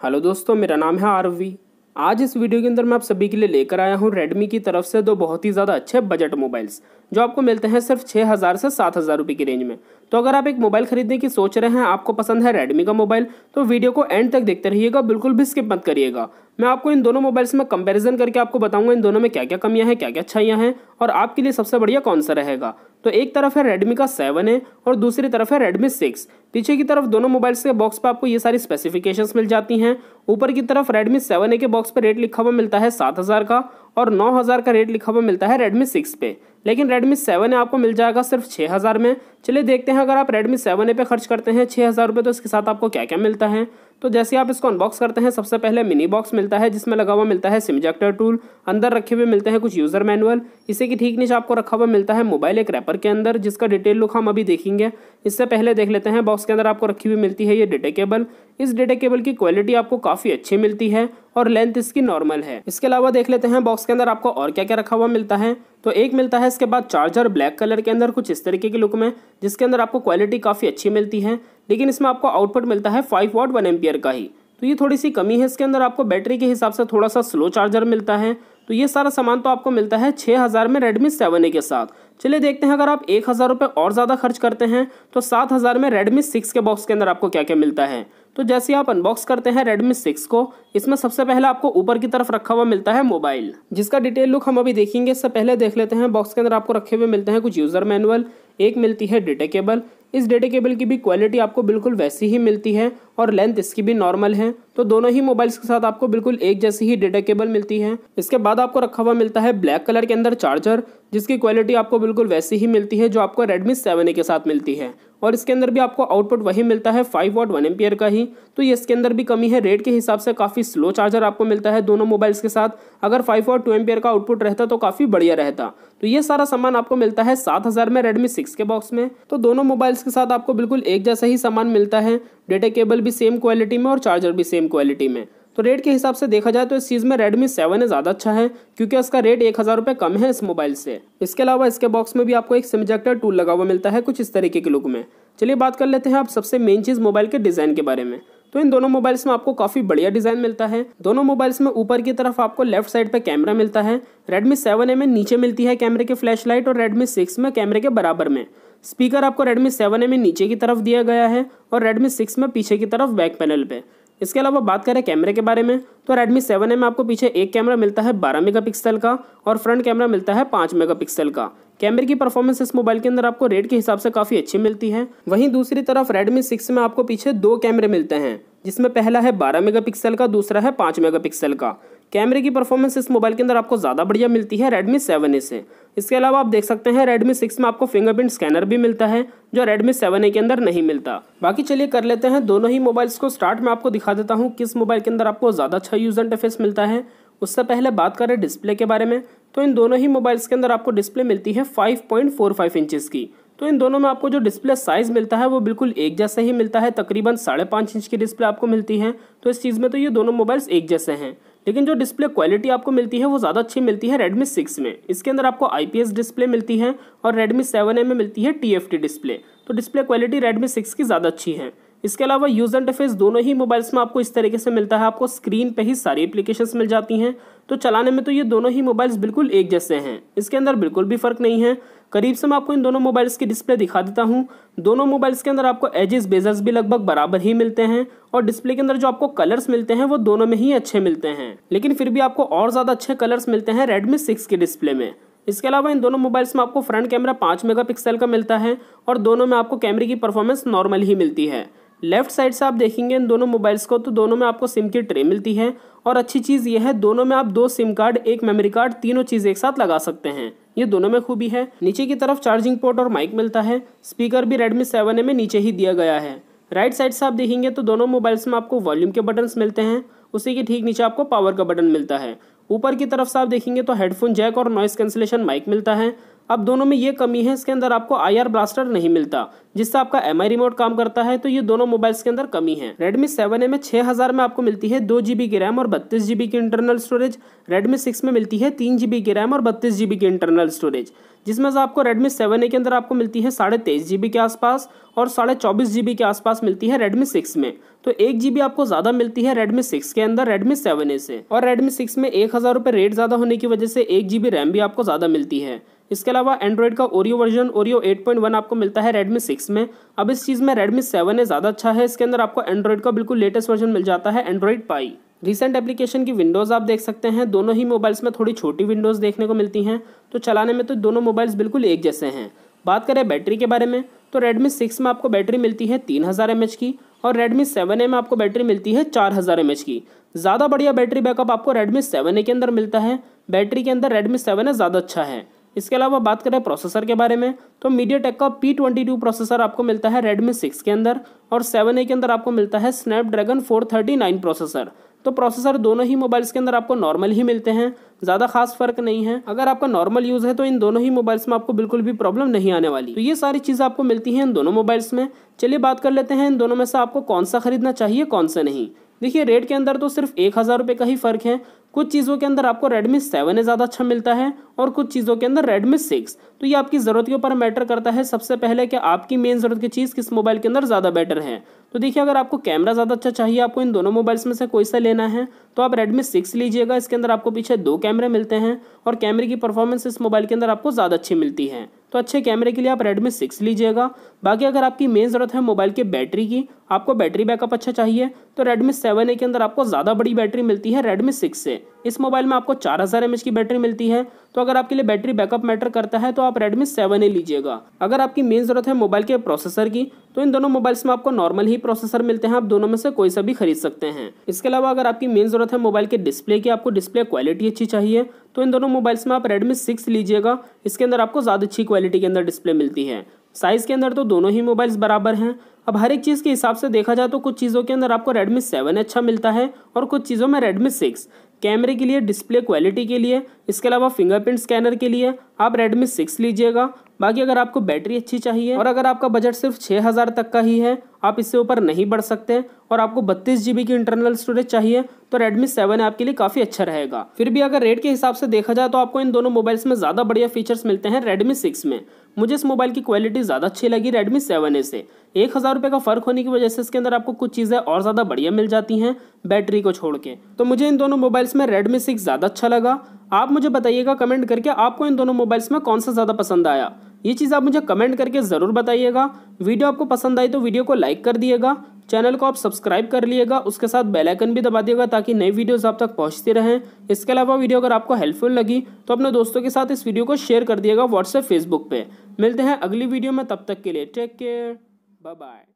Hello दोस्तों, मेरा नाम है आरवी। आज इस वीडियो के अंदर मैं आप सभी के लिए लेकर आया हूँ रेडमी की तरफ से दो बहुत ही ज़्यादा अच्छे बजट मोबाइल्स जो आपको मिलते हैं सिर्फ 6000 से 7000 रुपये की रेंज में। तो अगर आप एक मोबाइल खरीदने की सोच रहे हैं, आपको पसंद है रेडमी का मोबाइल, तो वीडियो को एंड तक देखते रहिएगा, बिल्कुल भी स्किप मत करिएगा। मैं आपको इन दोनों मोबाइल्स में कंपैरिजन करके आपको बताऊंगा इन दोनों में क्या क्या कमियां हैं, क्या क्या अच्छाइयां हैं और आपके लिए सबसे बढ़िया कौन सा रहेगा। तो एक तरफ है रेडमी का 7A और दूसरी तरफ है रेडमी 6। पीछे की तरफ दोनों मोबाइल्स के बॉक्स पर आपको ये सारी स्पेसिफिकेशंस मिल जाती हैं। ऊपर की तरफ रेडमी 7A के बॉक्स पर रेट लिखा हुआ मिलता है 7000 का और 9000 का रेट लिखा हुआ मिलता है रेडमी 6 पे। लेकिन रेडमी 7A आपको मिल जाएगा सिर्फ 6000 में। चलिए देखते हैं, अगर आप रेडमी 7A पे खर्च करते हैं 6000 रुपये तो इसके साथ आपको क्या क्या मिलता है। तो जैसे आप इसको अनबॉक्स करते हैं, सबसे पहले मिनी बॉक्स मिलता है जिसमें लगा हुआ मिलता है सिम इजेक्टर टूल। अंदर रखे हुए मिलते हैं कुछ यूज़र मैनुअल। इसी के ठीक नीचे आपको रखा हुआ मिलता है मोबाइल एक रैपर के अंदर, जिसका डिटेल लुक हम अभी देखेंगे। इससे पहले देख लेते हैं बॉक्स के अंदर आपको रखी हुई मिलती है ये डेटा केबल। इस डेटा केबल की क्वालिटी आपको काफ़ी अच्छी मिलती है और लेंथ इसकी नॉर्मल है। इसके अलावा देख लेते हैं बॉक्स के अंदर आपको और क्या क्या रखा हुआ मिलता है। तो एक मिलता है इसके बाद चार्जर ब्लैक कलर के अंदर कुछ इस तरीके की लुक में, जिसके अंदर आपको क्वालिटी काफ़ी अच्छी मिलती है। लेकिन इसमें आपको आउटपुट मिलता है 5 वाट 1 एम्पियर का ही, तो ये थोड़ी सी कमी है। इसके अंदर आपको बैटरी के हिसाब से थोड़ा सा स्लो चार्जर मिलता है। तो ये सारा सामान तो आपको मिलता है 6000 में रेडमी 7A के साथ। चलिए देखते हैं, अगर आप 1000 रुपये और ज़्यादा खर्च करते हैं तो 7000 में रेडमी 6 के बॉक्स के अंदर आपको क्या क्या मिलता है। तो जैसे आप अनबॉक्स करते हैं रेडमी 6 को, इसमें सबसे पहले आपको ऊपर की तरफ रखा हुआ मिलता है मोबाइल, जिसका डिटेल लुक हम अभी देखेंगे। इससे पहले देख लेते हैं बॉक्स के अंदर आपको रखे हुए मिलते हैं कुछ यूज़र मैनुअल। एक मिलती है डेटा केबल। इस डेटा केबल की भी क्वालिटी आपको बिल्कुल वैसी ही मिलती है और लेंथ इसकी भी नॉर्मल है। तो दोनों ही मोबाइल्स के साथ आपको बिल्कुल एक जैसी ही डेटा केबल मिलती है। इसके बाद आपको रखा हुआ मिलता है ब्लैक कलर के अंदर चार्जर, जिसकी क्वालिटी आपको बिल्कुल वैसी ही मिलती है जो आपको रेडमी 7A के साथ मिलती है। और इसके अंदर भी आपको आउटपुट वही मिलता है 5 वाट 1 एम्पियर का ही। तो ये इसके अंदर भी कमी है, रेट के हिसाब से काफ़ी स्लो चार्जर आपको मिलता है दोनों मोबाइल्स के साथ। अगर 5 वाट 2 एम्पियर का आउटपुट रहता तो काफ़ी बढ़िया रहता। तो ये सारा सामान आपको मिलता है 7000 में रेडमी 6 के बॉक्स में। तो दोनों मोबाइल्स के साथ आपको बिल्कुल एक जैसा ही सामान मिलता है, डेटा केबल भी सेम क्वालिटी में और चार्जर भी सेम क्वालिटी में। तो रेट के हिसाब से देखा जाए तो इस चीज़ में रेडमी 7A ज़्यादा अच्छा है, क्योंकि उसका रेट 1000 रुपये कम है इस मोबाइल से। इसके अलावा इसके बॉक्स में भी आपको एक सिम इजेक्टर टूल लगा हुआ मिलता है कुछ इस तरीके के लुक में। चलिए बात कर लेते हैं आप सबसे मेन चीज़ मोबाइल के डिज़ाइन के बारे में। तो इन दोनों मोबाइल्स में आपको काफ़ी बढ़िया डिज़ाइन मिलता है। दोनों मोबाइल्स में ऊपर की तरफ आपको लेफ्ट साइड पे कैमरा मिलता है। रेडमी 7A में नीचे मिलती है कैमरे की फ्लैश लाइट और रेडमी 6 में कैमरे के बराबर में। स्पीकर आपको रेडमी 7A में नीचे की तरफ दिया गया है और रेडमी 6 में पीछे की तरफ बैक पैनल पे। इसके अलावा बात करें कैमरे के बारे में, तो रेडमी 7A में आपको पीछे एक कैमरा मिलता है 12 मेगापिक्सल का और फ्रंट कैमरा मिलता है 5 मेगापिक्सल का। कैमरे की परफॉर्मेंस इस मोबाइल के अंदर आपको रेट के हिसाब से काफ़ी अच्छी मिलती है। वहीं दूसरी तरफ रेडमी 6 में आपको पीछे दो कैमरे मिलते हैं, जिसमें पहला है 12 मेगापिक्सल का, दूसरा है 5 मेगापिक्सल का। कैमरे की परफॉर्मेंस इस मोबाइल के अंदर आपको ज़्यादा बढ़िया मिलती है रेडमी 7A से। इसके अलावा आप देख सकते हैं रेडमी 6 में आपको फिंगरप्रिंट स्कैनर भी मिलता है, जो रेडमी 7A के अंदर नहीं मिलता। बाकी चलिए कर लेते हैं दोनों ही मोबाइल्स को स्टार्ट में आपको दिखा देता हूँ किस मोबाइल के अंदर आपको ज़्यादा अच्छा यूज़र इंटरफेस मिलता है। उससे पहले बात करें डिस्प्ले के बारे में, तो इन दोनों ही मोबाइल्स के अंदर आपको डिस्प्ले मिलती है 5.45 इंचज़ की। तो इन दोनों में आपको जो डिस्प्ले साइज़ मिलता है वो बिल्कुल एक जैसा ही मिलता है, तकरीबन 5.5 इंच की डिस्प्ले आपको मिलती है। तो इस चीज़ में तो ये दोनों मोबाइल्स एक जैसे हैं। लेकिन जो डिस्प्ले क्वालिटी आपको मिलती है वो ज़्यादा अच्छी मिलती है रेडमी 6 में। इसके अंदर आपको IPS डिस्प्ले मिलती है और रेडमी 7A में मिलती है TFT डिस्प्ले। तो डिस्प्ले क्वालिटी रेडमी 6 की ज़्यादा अच्छी है। इसके अलावा यूज़र इंटरफेस दोनों ही मोबाइल्स में आपको इस तरीके से मिलता है, आपको स्क्रीन पे ही सारी एप्लीकेशंस मिल जाती हैं। तो चलाने में तो ये दोनों ही मोबाइल्स बिल्कुल एक जैसे हैं, इसके अंदर बिल्कुल भी फ़र्क नहीं है। करीब से मैं आपको इन दोनों मोबाइल्स की डिस्प्ले दिखा देता हूँ। दोनों मोबाइल्स के अंदर आपको एजेस बेजर्स भी लगभग बराबर ही मिलते हैं और डिस्प्ले के अंदर जो आपको कलर्स मिलते हैं वो दोनों में ही अच्छे मिलते हैं। लेकिन फिर भी आपको और ज़्यादा अच्छे कलर्स मिलते हैं रेडमी 6 की डिस्प्ले में। इसके अलावा इन दोनों मोबाइल्स में आपको फ्रंट कैमरा 5 मेगापिक्सल का मिलता है और दोनों में आपको कैमरे की परफॉर्मेंस नॉर्मल ही मिलती है। लेफ्ट साइड से आप देखेंगे इन दोनों मोबाइल्स को, तो दोनों में आपको सिम की ट्रे मिलती है और अच्छी चीज़ यह है दोनों में आप 2 सिम कार्ड, 1 मेमोरी कार्ड, तीनों चीज़ एक साथ लगा सकते हैं। ये दोनों में खूबी है। नीचे की तरफ चार्जिंग पोर्ट और माइक मिलता है। स्पीकर भी रेडमी 7A में नीचे ही दिया गया है। राइट साइड से आप देखेंगे तो दोनों मोबाइल्स में आपको वॉल्यूम के बटन्स मिलते हैं, उसी के ठीक नीचे आपको पावर का बटन मिलता है। ऊपर की तरफ से आप देखेंगे तो हेडफोन जैक और नॉइस कैंसिलेशन माइक मिलता है। अब दोनों में ये कमी है, इसके अंदर आपको IR ब्लास्टर नहीं मिलता, जिससे आपका MI रिमोट काम करता है। तो ये दोनों मोबाइल्स के अंदर कमी है। Redmi 7A में 6000 में आपको मिलती है 2 GB की रैम और 32 GB की इंटरनल स्टोरेज। Redmi 6 में मिलती है 3 GB की रैम और 32 GB की इंटरनल स्टोरेज, जिसमें से आपको Redmi 7A के अंदर आपको मिलती है 23.5 GB के आसपास और 24.5 GB के आसपास मिलती है Redmi 6 में। तो 1 GB आपको ज़्यादा मिलती है Redmi 6 के अंदर Redmi 7A से। और Redmi 6 में 1000 रुपये रेट ज़्यादा होने की वजह से 1 GB रैम भी आपको ज़्यादा मिलती है। इसके अलावा एंड्रॉइड का ओरियो वर्जन ओरियो 8.1 आपको मिलता है Redmi 6 में। अब इस चीज़ में Redmi 7A ज़्यादा अच्छा है, इसके अंदर आपको एंड्रॉइड का बिल्कुल लेटेस्ट वर्जन मिल जाता है, एंड्रॉइड पाई। रिसेंट एप्लीकेशन की विंडोज़ आप देख सकते हैं, दोनों ही मोबाइल्स में थोड़ी छोटी विंडोज़ देखने को मिलती हैं, तो चलाने में तो दोनों मोबाइल्स बिल्कुल एक जैसे हैं। बात करें बैटरी के बारे में, तो Redmi 6 में आपको बैटरी मिलती है 3000 mAh की और Redmi 7A में आपको बैटरी मिलती है 4000 mAh की। ज़्यादा बढ़िया बैटरी बैकअप आपको Redmi 7A के अंदर मिलता है। बैटरी के अंदर Redmi 7A ज़्यादा अच्छा है। इसके अलावा बात करें प्रोसेसर के बारे में, तो MediaTek का P22 प्रोसेसर आपको मिलता है Redmi 6 के अंदर और 7A के अंदर आपको मिलता है Snapdragon 439 प्रोसेसर। तो प्रोसेसर दोनों ही मोबाइल्स के अंदर आपको नॉर्मल ही मिलते हैं, ज़्यादा खास फर्क नहीं है। अगर आपका नॉर्मल यूज़ है तो इन दोनों ही मोबाइल्स में आपको बिल्कुल भी प्रॉब्लम नहीं आने वाली। तो ये सारी चीज़ें आपको मिलती हैं इन दोनों मोबाइल्स में। चलिए बात कर लेते हैं इन दोनों में से आपको कौन सा खरीदना चाहिए, कौन सा नहीं। देखिए, रेट के अंदर तो सिर्फ 1000 रुपये का ही फ़र्क है। कुछ चीज़ों के अंदर आपको Redmi 7A ज़्यादा अच्छा मिलता है और कुछ चीज़ों के अंदर Redmi 6। तो ये आपकी ज़रूरत के ऊपर मैटर करता है सबसे पहले कि आपकी मेन ज़रूरत की चीज़ किस मोबाइल के अंदर ज़्यादा बेटर है। तो देखिए, अगर आपको कैमरा ज़्यादा अच्छा चाहिए, आपको इन दोनों मोबाइल्स में से कोई सा लेना है, तो आप Redmi 6 लीजिएगा। इसके अंदर आपको पीछे 2 कैमरे मिलते हैं और कैमरे की परफॉर्मेंस इस मोबाइल के अंदर आपको ज़्यादा अच्छी मिलती है। तो अच्छे कैमरे के लिए आप Redmi 6 लीजिएगा। बाकी अगर आपकी मेन ज़रूरत है मोबाइल के बैटरी की, आपको बैटरी बैकअप अच्छा चाहिए, तो Redmi 7A के अंदर आपको ज़्यादा बड़ी बैटरी मिलती है Redmi 6 से। इस मोबाइल में आपको 4000 mAh की बैटरी मिलती है। तो अगर आपके लिए बैटरी बैकअप मैटर करता है तो आप Redmi 7A लीजिएगा। अगर आपकी मेन ज़रूरत है मोबाइल के प्रोसेसर की, तो इन दोनों मोबाइल्स में आपको नॉर्मल ही प्रोसेसर मिलते हैं, आप दोनों में से कोई सा भी खरीद सकते हैं। इसके अलावा अगर आपकी मेन ज़रूरत है मोबाइल के डिस्प्ले की, आपको डिस्प्ले क्वालिटी अच्छी चाहिए, तो इन दोनों मोबाइल्स में आप Redmi 6 लीजिएगा। इसके अंदर आपको ज़्यादा अच्छी क्वालिटी के अंदर डिस्प्ले मिलती है। साइज़ के अंदर तो दोनों ही मोबाइल्स बराबर हैं। अब हर एक चीज़ के हिसाब से देखा जाए तो कुछ चीज़ों के अंदर आपको Redmi 7 अच्छा मिलता है और कुछ चीज़ों में Redmi 6। कैमरे के लिए, डिस्प्ले क्वालिटी के लिए, इसके अलावा फिंगरप्रिंट स्कैनर के लिए आप Redmi 6 लीजिएगा। बाकी अगर आपको बैटरी अच्छी चाहिए और अगर आपका बजट सिर्फ 6000 तक का ही है, आप इससे ऊपर नहीं बढ़ सकते और आपको 32 GB की इंटरनल स्टोरेज चाहिए, तो Redmi 7 आपके लिए काफ़ी अच्छा रहेगा। फिर भी अगर रेट के हिसाब से देखा जाए तो आपको इन दोनों मोबाइल्स में ज़्यादा बढ़िया फीचर्स मिलते हैं Redmi 6 में। मुझे इस मोबाइल की क्वालिटी ज़्यादा अच्छी लगी Redmi 7A से। 1000 रुपये का फ़र्क होने की वजह से इसके अंदर आपको कुछ चीज़ें और ज़्यादा बढ़िया मिल जाती हैं बैटरी को छोड़ के। तो मुझे इन दोनों मोबाइल्स में Redmi 6 ज़्यादा अच्छा लगा। आप मुझे बताइएगा कमेंट करके आपको इन दोनों मोबाइल्स में कौन सा ज़्यादा पसंद आया। ये चीज़ आप मुझे कमेंट करके ज़रूर बताइएगा। वीडियो आपको पसंद आई तो वीडियो को लाइक कर दिएगा, चैनल को आप सब्सक्राइब कर लिएगा, उसके साथ बेल आइकन भी दबा दिएगा ताकि नई वीडियोस आप तक पहुंचती रहें। इसके अलावा वीडियो अगर आपको हेल्पफुल लगी तो अपने दोस्तों के साथ इस वीडियो को शेयर कर दिएगा व्हाट्सएप, फेसबुक पे। मिलते हैं अगली वीडियो में, तब तक के लिए टेक केयर, बाय बाय।